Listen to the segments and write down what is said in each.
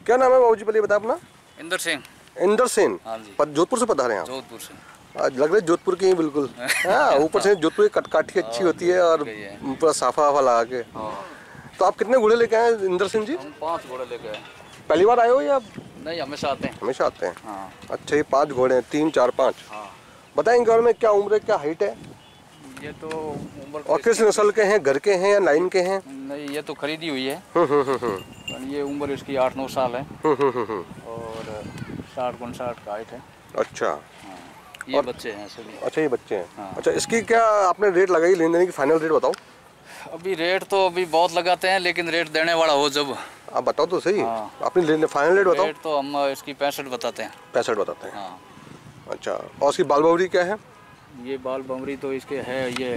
क्या नाम है बाबूजी, पहले बता अपना। इंदर सिंह। इंदर सिंह। हाँ जी। जोधपुर से पधारे हैं आप? जोधपुर से। आज लग रहे जोधपुर के ही बिल्कुल। हाँ, ऊपर से जोधपुर की कटकाठी अच्छी होती है और पूरा साफा वाफा लगा के। तो आप कितने घोड़े लेके आए इंदर सिंह जी? हम 5 घोड़े लेके आए। पहली बार आए हो या? नहीं, हमेशा आते हैं। हमेशा आते हैं। हाँ। अच्छा, ये 5 घोड़े हैं, 3 4 5। हाँ। बताएं इनके बारे में, क्या उम्र है, क्या हाइट है? ये तो उम्र और किस नस्ल के हैं, घर के हैं या लाइन के हैं? नहीं, ये तो खरीदी हुई है। ये उम्र इसकी 8-9 साल है। और 60-59 का हाइट है। अच्छा। हाँ। ये बच्चे हैं सभी। अच्छा, ये बच्चे हैं। हाँ। अच्छा, इसकी क्या आपने रेट लगाई, लेन देने की फाइनल रेट बताओ। अभी रेट तो अभी बहुत लगाते हैं, लेकिन रेट देने वाला हो जब। आप बताओ तो सही। हाँ। आपने फाइनल रेट बताओ। रेट तो हम इसकी 65 बताते हैं। 65 बताते हैं। हाँ। अच्छा, और इसकी बाल बवरी क्या है? ये बाल बमरी तो इसके है, ये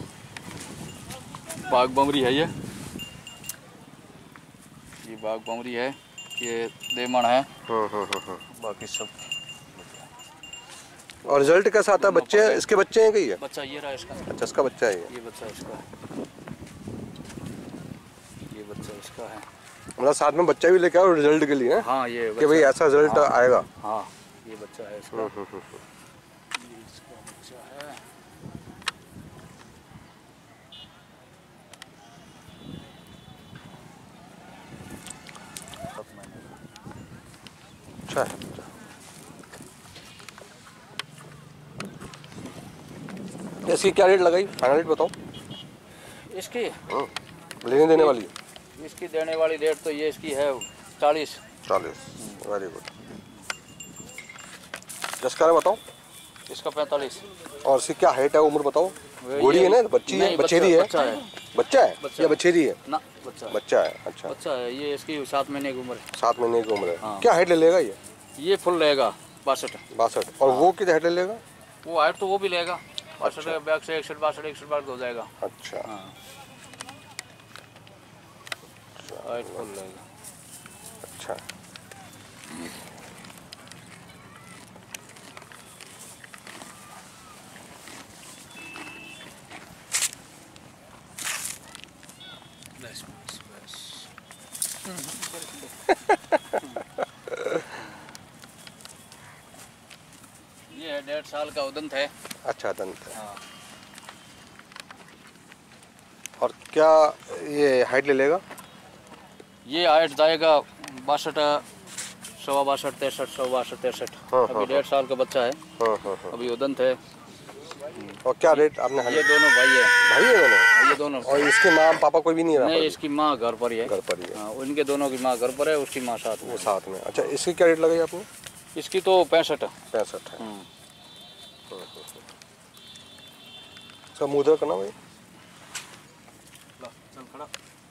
बाग बमरी है। ये बाग बमरी है, ये देमन है। बाकी सब। और रिजल्ट कैसा आता है? बच्चे इसके बच्चे हैं? कहीं है बच्चा ये रहा इसका। अच्छा, इसका बच्चा है ये बच्चा इसका है। ये बच्चा इसका है। मतलब साथ में बच्चा भी लेके आओ रिजल्ट के लिए? हाँ, ये कि भाई ऐसा रिजल्ट आएगा। हाँ, ये बच्चा है इसका। ये इसका बच्चा है। अच्छा है। इसकी क्या रेट लगाई, फाइनल रेट बताओ। इसकी लेने देने वाली? इसकी देने वाली रेट तो ये इसकी है 40। Very good. जिसका है बताओ। इसका 45। और इसकी क्या हाइट है, उम्र बताओ। घोड़ी है ना, बच्ची है, बछेरी है? बच्चा है। बच्चा है या बछेरी है? ना, बच्चा है। बच्चा है। अच्छा, बच्चा है। ये इसकी 7 महीने की उम्र है। 7 महीने की उम्र है। हाँ। क्या हाइट ले लेगा ये? ये फुल रहेगा 62। 62। और वो कितनी हाइट ले लेगा? वो हाइट तो वो भी लेगा 62। अच्छा। बैक से 61-62 हो जाएगा। अच्छा। हाँ, हाइट फुल रहेगा। अच्छा। बस बस बस। ये है 1.5 साल का उदंत है। अच्छा, दंत है। हाँ। और क्या ये हाइट ले लेगा? ये हाइट जाएगा 62, 62, 63, 62, 63। हाँ, अभी 1.5 साल का बच्चा है। हाँ। अभी उदंत है। और क्या रेट आपने? ये दोनों भाई है। भाई है दोनों? ये दोनों। और इसके माँ पापा कोई भी नहीं है? नहीं, इसकी माँ घर पर ही है। घर पर ही है। हाँ, उनके दोनों की माँ घर पर है, उसकी माँ साथ में। वो साथ में। अच्छा, इसकी क्या रेट लगाई आपने? इसकी तो 65 है। 65 है। इसका मुद्रा करना भाई। चल खड़ा।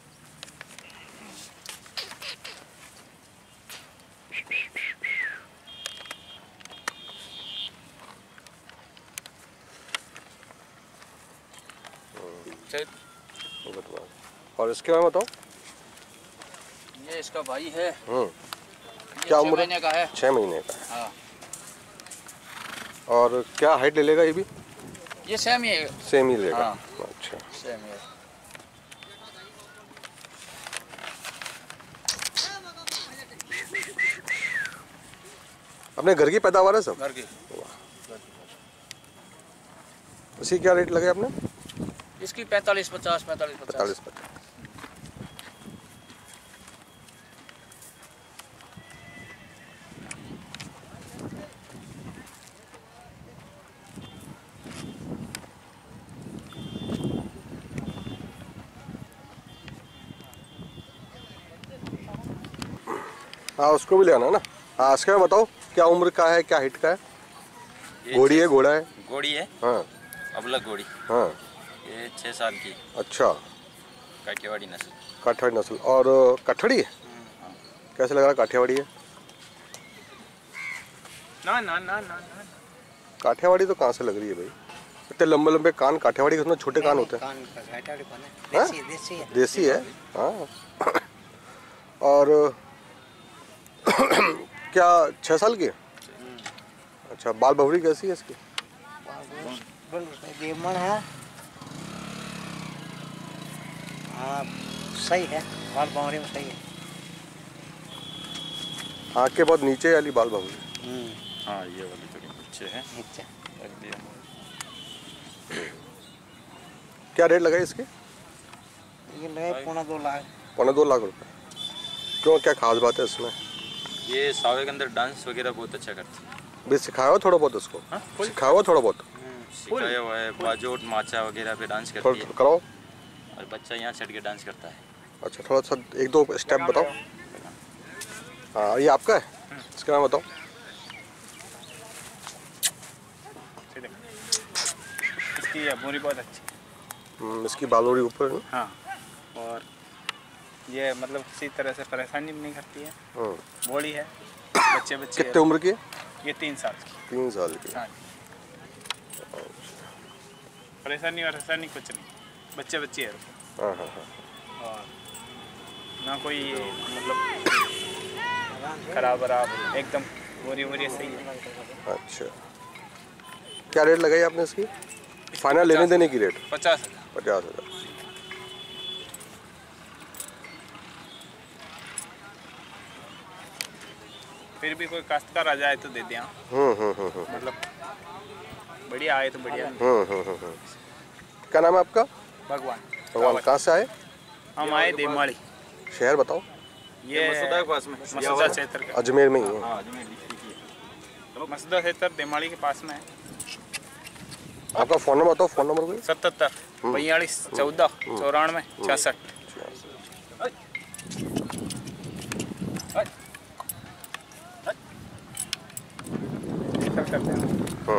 और इसके बारे में बताओ। ये इसका भाई है। क्या उम्र? 6 महीने का है। 6 महीने का है। हाँ। और क्या हाइट ले लेगा ये भी? ये सेम ही है। सेम ही लेगा। हाँ। अच्छा। सेम ही है। अपने घर की पैदावार है सब? घर की। इसी क्या रेट लगे आपने? इसकी 45, 50, 45, 50। 45। हाँ, उसको भी ले आना ना। हाँ, इसका बताओ क्या उम्र का है, क्या हाइट का है? घोड़ी है, घोड़ा है? घोड़ी है। हाँ। अबलग घोड़ी। हाँ। ये 6 साल की। अच्छा। काठियावाड़ी नस्ल। काठियावाड़ी नस्ल। और कठड़ी है? कैसे लग रहा है काठियावाड़ी है? ना ना ना ना ना। काठियावाड़ी तो कहाँ से लग रही है भाई? इतने लंबे लंबे कान, काठियावाड़ी के उसमें छोटे कान होते हैं। देसी है। हाँ। और क्या 6 साल की है? अच्छा, बाल बवरी कैसी है इसकी? देमन है। हाँ, सही है, बाल बावरी में सही है। आँख के बहुत नीचे वाली बाल भाव। हाँ ये वाली थोड़ी नीचे है। रख दिया। क्या रेट लगाए इसके? ये लगे 2.25 लाख। 2.25 लाख रुपए। क्यों, क्या खास बात है इसमें? ये सावे के अंदर डांस वगैरह बहुत अच्छा करती है। भी सिखाया हुआ थोड़ा बहुत उसको? हाँ? सिखाया हुआ थोड़ा बहुत? सिखाया हुआ है, बाजोट माचा वगैरह पे डांस करती थोड़ा है कराओ। और बच्चा यहाँ चढ़ के डांस करता है। अच्छा, थोड़ा सा 1-2 स्टेप बताओ। हाँ, ये आपका है? इसका नाम बताओ। इसकी अबूरी बहुत अच्छी। इसकी बालोरी ऊपर है। हाँ, और ये मतलब किसी तरह से परेशानी भी नहीं करती है। बॉडी है, बच्चे कितने उम्र की है? ये 3 साल की। 3 साल की। हाँ, परेशानी कुछ नहीं, बच्चे है। हाँ हाँ हाँ। और ना कोई मतलब खराब एकदम बोरी सही है। अच्छा, क्या रेट लगाई आपने इसकी? फाइनल लेने देने की रेट? 50,000। 50,000। फिर भी कोई काश्तकार आ जाए तो दे दिया। मतलब बढ़िया आए तो बढ़िया। क्या नाम है आपका? भगवान। कहाँ से आए? हम आए देमाली। शहर बताओ। ये मसूदा के पास में, मसूदा क्षेत्र का। अजमेर में ही है। मसूदा क्षेत्र देमाली के पास में है। आपका फ़ोन नंबर बताओ। फ़ोन नंबर कोई? 77 42 14 94 66। करते हैं।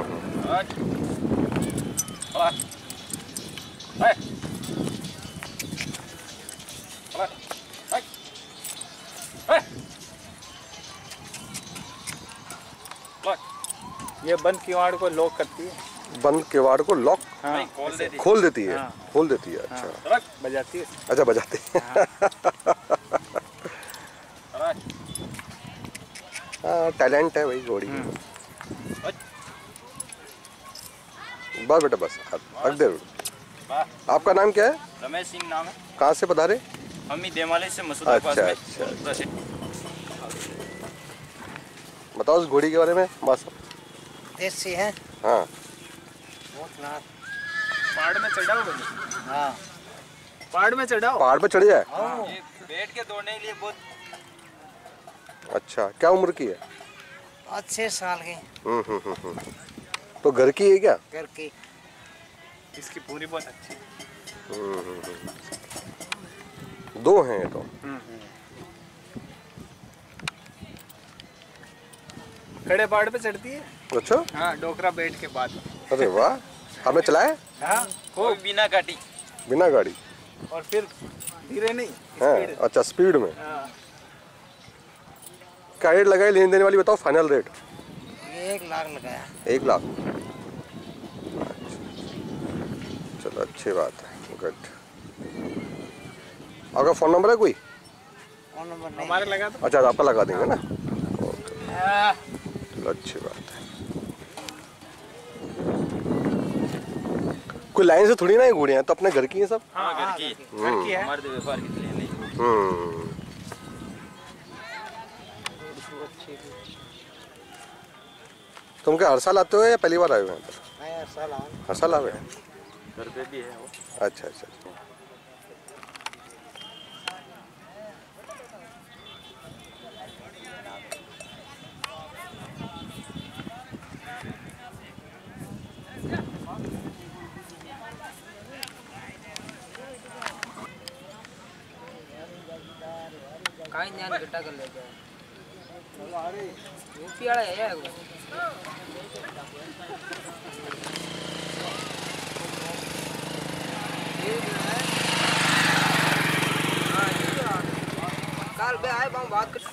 ये बंद किवाड़ को लॉक करती है। बंद किवाड़ को लॉक? हाँ, खोल देती है। हाँ। खोल देती है। अच्छा। बजाती है। अच्छा, बजाते हैं। हाँ, टैलेंट है भाई घोड़ी में। बस बेटा बस, रख दे। आपका नाम क्या है? रमेश सिंह नाम है। कहाँ से पधारे? हम ही देमाली से मसूदा के पास में। अच्छा। बताओ इस घोड़ी के बारे में। बस देसी है। हाँ। पहाड़ में चढ़ाओ। हाँ, पहाड़ में चढ़ाओ। पहाड़ पे चढ़ जाए? ये बैठ के दौड़ने के लिए बहुत। अच्छा, क्या उम्र की है? 6 साल की। तो घर की है क्या? घर की। इसकी पूरी बहुत अच्छी है। 2 हैं ये तो। खड़े पहाड़ पे चढ़ती है। अच्छा। हाँ, डोकरा बैठ के बाद। अरे वाह, आपने चलाया? हाँ, वो बिना काटी। बिना गाड़ी? और फिर धीरे नहीं, हाँ, स्पीड। अच्छा, स्पीड में। हाँ। क्या रेट लगाए लेने देने वाली बताओ, फाइनल रेट? ये 1 लाख लगाया। 1 लाख। चलो, अच्छी बात है। गुड। आपका फ़ोन नंबर है कोई? फोन नंबर नहीं। हमारे लगा तो। अच्छा, आपका लगा देंगे ना। चलो, अच्छी बात है। कोई लाइन से थोड़ी ना ये घोड़ियाँ तो अपने घर की हैं सब। हाँ, घर की है। हमारे तो व्यापार के लिए नहीं। तुम क्या हर साल आते हो या पहली बार आए हुए हैं? नया साल आऊँ। हर साल आए हुए हैं? घर पे भी है वो। अच्छा अच्छा। काई ध्यान गड्ढा कर लेते हैं। यूपी वाला है यार। काल बे आए बात कर।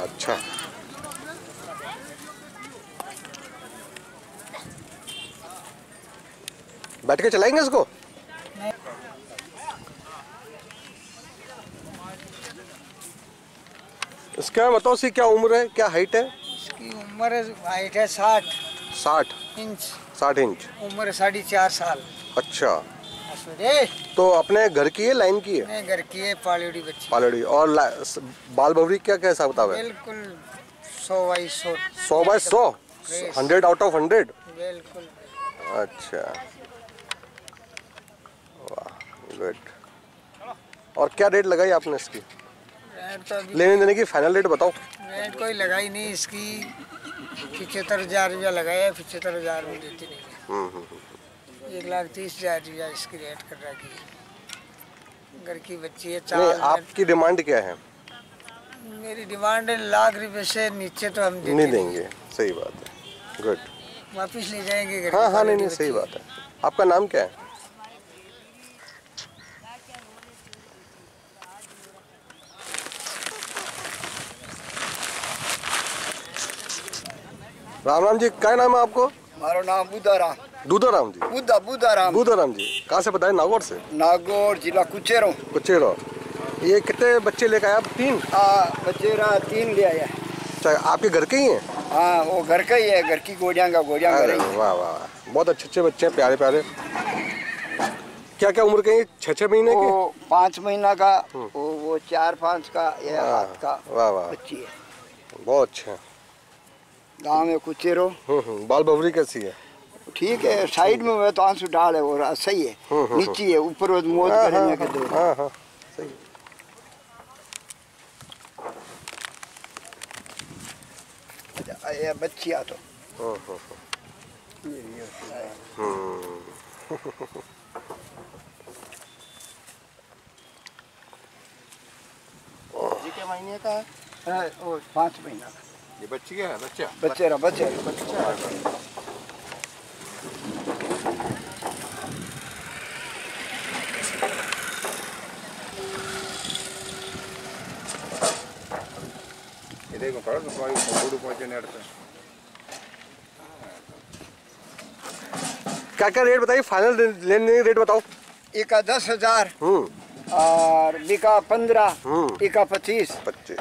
अच्छा। बैठ के चलाएंगे इसको? इसका बताओ सी क्या उम्र है, क्या हाइट है? इसकी उम्र हाइट है 60 इंच। 60 इंच। उम्र 4.5 साल। अच्छा, तो अपने घर की है लाइन की है? घर की है, पालड़ी बच्ची। पालड़ी। और बाल बवरी क्या क्या हिसाब किताब है? बिल्कुल 100/100। 100/100? 100 आउट ऑफ 100? बिल्कुल। अच्छा, वाह, गुड। और क्या रेट लगाई आपने इसकी? रेट तो अभी लेने देने की फाइनल रेट बताओ। रेट कोई लगाई नहीं इसकी। 75,000 रुपया लगाया है, 75,000 में देती नहीं है। 1,30,000 रुपया इसकी रेट कर रखी है। घर की बच्ची है। नहीं, आपकी डिमांड क्या है? मेरी डिमांड है 1,00,000 रुपये से नीचे तो हम नहीं देंगे। सही बात है, गुड। वापिस ले जाएंगे घर। हाँ हाँ, नहीं सही बात है। आपका नाम क्या है? राम राम जी, क्या नाम है आपको? मारो नाम बुधाराम। दूधाराम जी? बुधाराम जी कहाँ से बताए? नागौर से? नागौर जिला कुचेरो। कुचेरो। ये कितने बच्चे लेकर आए आप? 3? बच्चेरा 3 ले आया। अच्छा, आपके घर के ही हैं? हाँ, वो घर का ही है, घर की गोड़ियाँ का गोड़ियाँ। वाह वाह, बहुत अच्छे बच्चे हैं, प्यारे प्यारे। क्या क्या उम्र के हैं? 6-6 महीने के? वो 5 महीना का, वो 4-5 का, ये 7 का। वाह वाह, बच्ची है। बहुत अच्छे हैं। गाँव में कुचेरो। बाल बवरी कैसी है? ठीक है, साइड में वो तो आंसू डाल है, वो सही है। नीचे है, ऊपर वो मोद करने के दो। हाँ हाँ, सही। ये बच्चिया तो ये क्या महीने का है? वो 5 महीना का। ये बच्ची क्या है? बच्चा? बच्चे देखो करो तो कोई फोटो पहुंचे नहीं अड़ता। क्या क्या रेट बताइए? फाइनल लेने रेट बताओ। एक का 10,000 और बिका 15, एक का 25।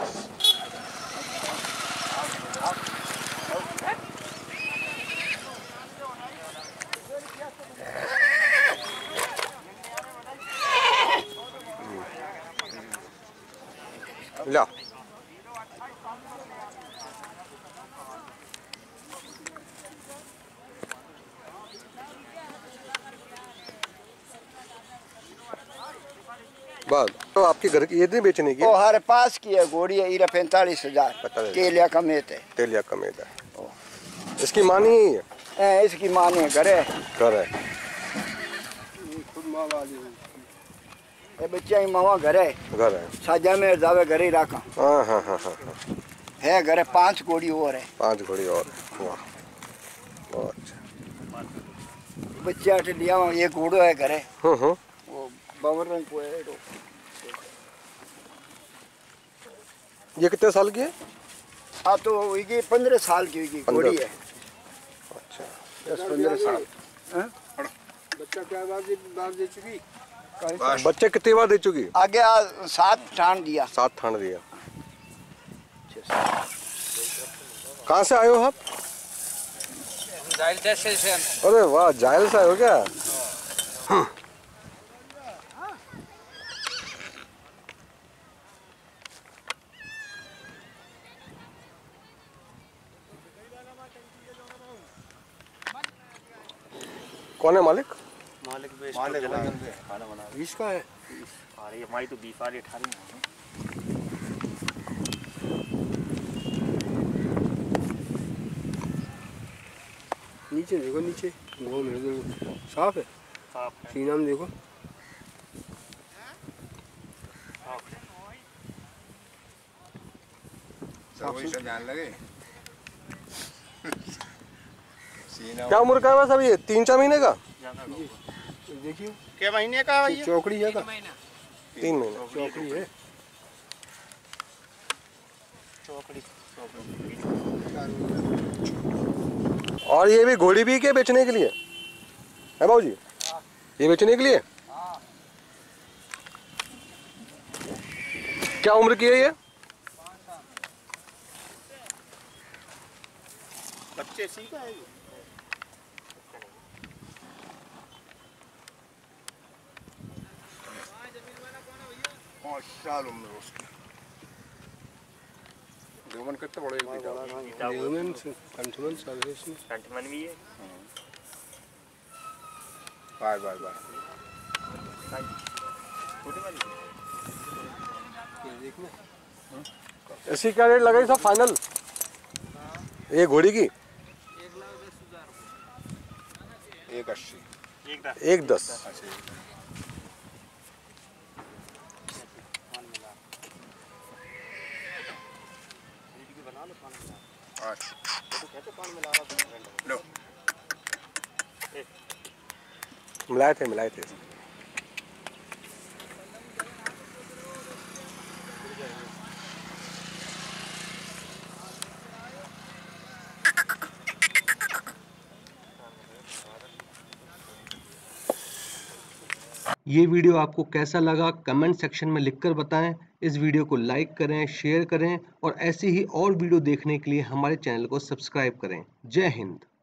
ला बात तो आपके घर की ये नहीं बेचने की? वो हमारे पास की है घोड़ी है, 45,000। तेलिया का मेट है। तेलिया का मेट है। इसकी माँ नहीं है? इसकी माँ ने घर है। ये बच्चा ही मावा घर है। साजा में जावे घर ही रखा। हाँ हाँ हाँ हाँ है घर है। 5 घोड़ी और है। 5 घोड़ी और है। वाह, बहुत अच्छा। बच्चा लिया ये घोड़ो है घर है। वो बाबर रंग को है। ये कितने साल की है? हाँ, तो ये 15 साल की घोड़ी है। अच्छा, 10-15 साल। बच्चा क्या बार दे चुकी? बच्चे कितनी बार दे चुकी? आगे 7 ठान दिया। 7 ठान दिया। कहाँ से आए हो आप? जाइल से। अरे वाह, जायल से आए हो क्या? कौन है मालिक? मालिक खाना बना 20 का है। अरे हमारी तो 20 वाली 18 है। नीचे देखो, नीचे घूम देखो, साफ है। सीना में देखो। जान लगे। क्या उम्र का है वैसे अभी? 3-4 महीने का? देखिए क्या महीने का है ये? चौकड़ी है का? 3 महीने चौकड़ी है। और ये भी घोड़ी भी के बेचने के लिए है बाबूजी? ये बेचने के लिए? क्या उम्र की है ये? बच्चे सीखा है ये। 5 साल उम्र उसकी। देवमन कितने बड़े देवमन 55 साल है इसमें। 55 भी है। Bye bye bye. इसकी क्या रेट लगाई सब फाइनल? ये घोड़ी की 180। 110। मिलाए थे। ये वीडियो आपको कैसा लगा कमेंट सेक्शन में लिखकर बताएं। इस वीडियो को लाइक करें, शेयर करें और ऐसी ही और वीडियो देखने के लिए हमारे चैनल को सब्सक्राइब करें। जय हिंद।